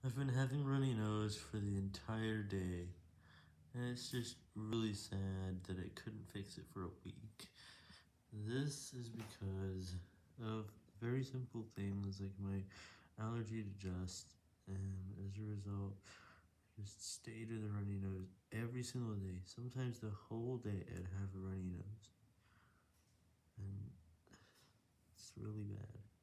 I've been having runny nose for the entire day, and it's just really sad that I couldn't fix it for a week. This is because of very simple things like my allergy to dust, and as a result, I just stayed with a runny nose every single day. Sometimes the whole day I'd have a runny nose, and it's really bad.